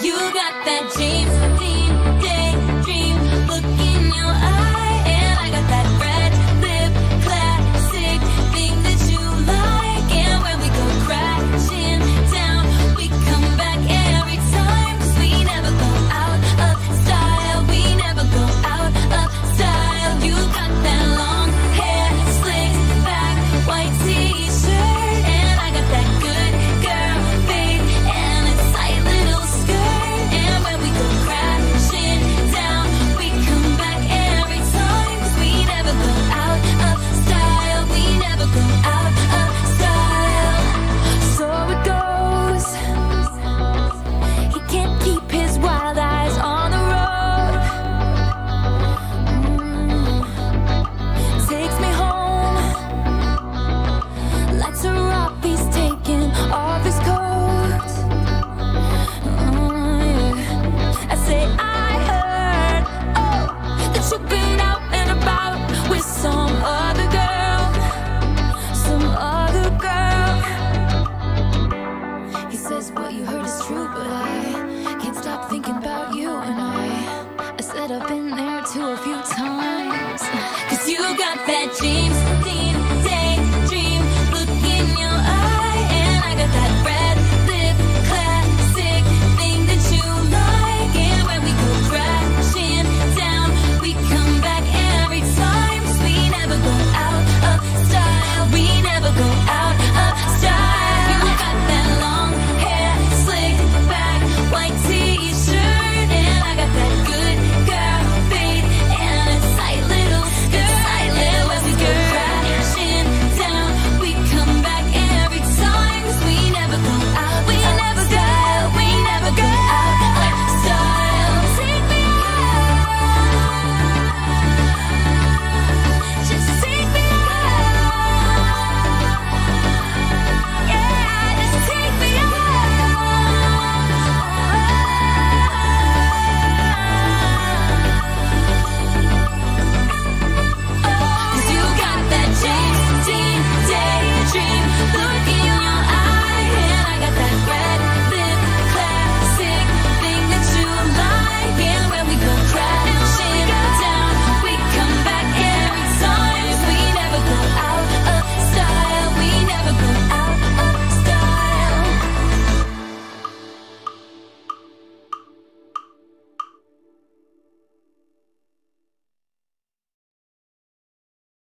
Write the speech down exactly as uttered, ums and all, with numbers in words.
You got that James Dean daydream look in your eye, and I got that red lip classic thing that you like. And when we go crashing down, we come back every time, 'cause we never go out of style. We never go out of style. You got that long hair, slicked back, white t-shirt, and I got that good girl fade and a tight little skirt. And when we go crashing down, we come back every time, 'cause we never go out of style. We never go out of style. So it goes. He can't keep his wild eyes on the road. Mm. Takes me home. Lights are up, he's taking off his coat. Oh, yeah. I say I heard, oh, that you've been out and about with some other girl, some other girl. He says what you heard is true, but I can't stop thinking about you. And I, I said I've been there too a few